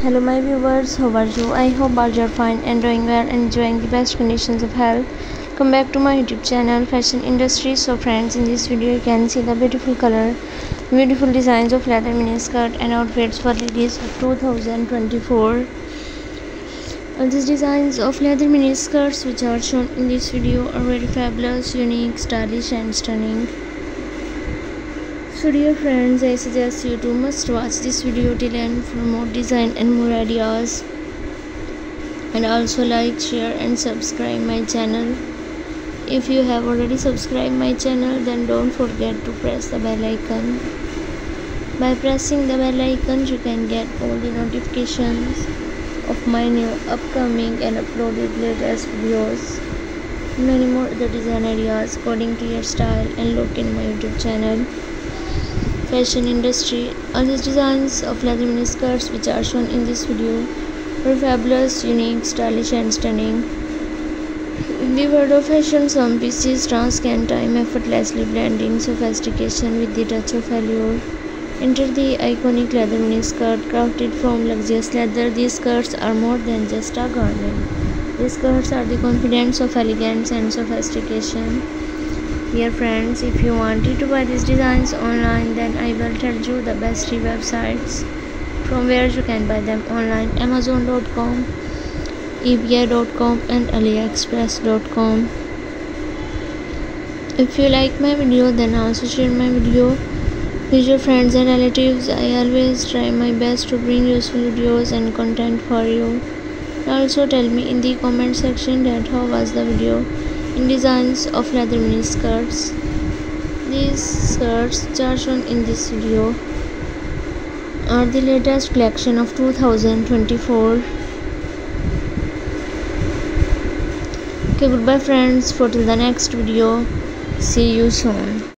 Hello my viewers, how are you? I hope all are fine and doing well and enjoying the best conditions of health. Come back to my YouTube channel Fashion Industry. So friends, in this video you can see the beautiful color, beautiful designs of leather miniskirt and outfits for ladies of 2024. These designs of leather miniskirts which are shown in this video are very fabulous, unique, stylish and stunning. So dear friends, I suggest you to must watch this video till end for more design and more ideas, and also like, share and subscribe my channel. If you have already subscribed my channel, then don't forget to press the bell icon. By pressing the bell icon you can get all the notifications of my new upcoming and uploaded latest videos. Many more other design ideas according to your style and look in my YouTube channel Fashion Industry. All these designs of leather miniskirts which are shown in this video are fabulous, unique, stylish and stunning. In the world of fashion, some pieces transcend time, effortlessly blending sophistication with the touch of allure. Enter the iconic leather miniskirt crafted from luxurious leather. These skirts are more than just a garment. These skirts are the confidence of elegance and sophistication. Dear friends, if you wanted to buy these designs online, then I will tell you the best three websites from where you can buy them online: Amazon.com, eBay.com and AliExpress.com. If you like my video, then also share my video with your friends and relatives. I always try my best to bring useful videos and content for you. Also tell me in the comment section that how was the video in designs of leather miniskirts. These skirts which are shown in this video are the latest collection of 2024. Okay, goodbye friends, for till the next video. See you soon.